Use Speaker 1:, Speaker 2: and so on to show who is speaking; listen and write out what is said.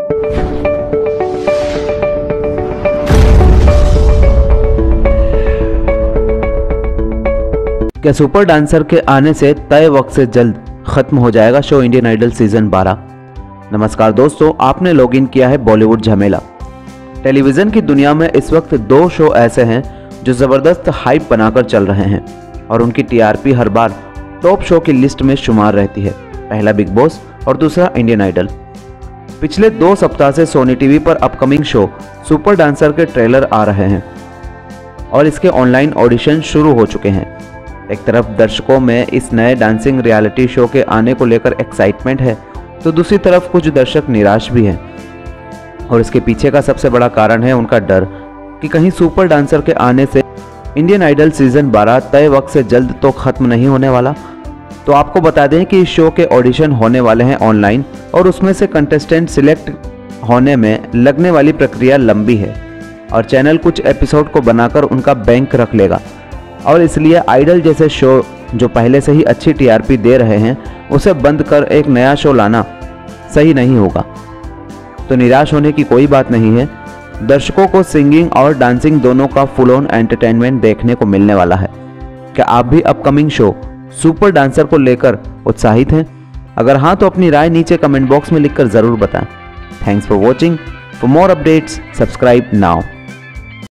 Speaker 1: क्या super dancer के आने से तय वक्त से जल्द खत्म हो जाएगा शो इंडियन आइडल सीजन 12? नमस्कार दोस्तों, आपने लॉगिन किया है बॉलीवुड झमेला। टेलीविजन की दुनिया में इस वक्त दो शो ऐसे हैं जो जबरदस्त हाइप बनाकर चल रहे हैं और उनकी टीआरपी हर बार टॉप शो की लिस्ट में शुमार रहती है। पहला बिग बॉस और दूसरा इंडियन आइडल। पिछले 2 सप्ताह से सोनी टीवी पर अपकमिंग शो सुपर डांसर के ट्रेलर आ रहे हैं और इसके ऑनलाइन ऑडिशन शुरू हो चुके हैं। एक तरफ दर्शकों में इस नए डांसिंग रियलिटी शो के आने को लेकर एक्साइटमेंट है, तो दूसरी तरफ कुछ दर्शक निराश भी हैं और इसके पीछे का सबसे बड़ा कारण है उनका डर कि कहीं सुपर डांसर के आने से इंडियन आइडल सीजन 12 तय वक्त से जल्द तो खत्म नहीं होने वाला। तो आपको बता दें कि इस शो के ऑडिशन होने वाले हैं ऑनलाइन और उसमें से कंटेस्टेंट सिलेक्ट होने में लगने वाली प्रक्रिया लंबी है और चैनल कुछ एपिसोड को बनाकर उनका बैंक रख लेगा और इसलिए आइडल जैसे शो जो पहले से ही अच्छी टीआरपी दे रहे हैं उसे बंद कर एक नया शो लाना सही नहीं होगा। तो निराश होने की कोई बात नहीं है। दर्शकों को सिंगिंग और डांसिंग दोनों का फुल ऑन एंटरटेनमेंट देखने को मिलने वाला है। क्या आप भी अपकमिंग शो सुपर डांसर को लेकर उत्साहित हैं? अगर हाँ तो अपनी राय नीचे कमेंट बॉक्स में लिखकर जरूर बताएं। Thanks for watching. For more updates subscribe now.